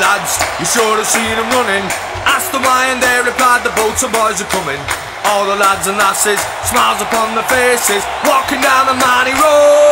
lads, you should have seen them running. Asked them why and they replied, the boats and boys are coming. All the lads and lasses, smiles upon their faces, walking down the mighty road.